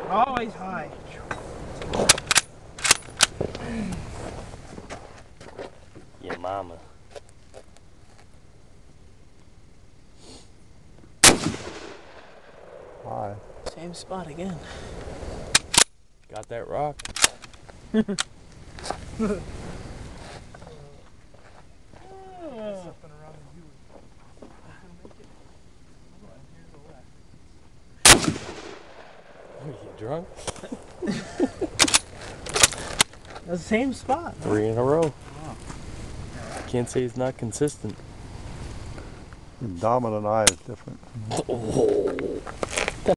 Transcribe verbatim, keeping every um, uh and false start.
Always high. Your mama. High. Same spot again. Got that rock. Are you drunk? The same spot. Three in a row. Can't say it's not consistent. Dominant eye is different. Oh.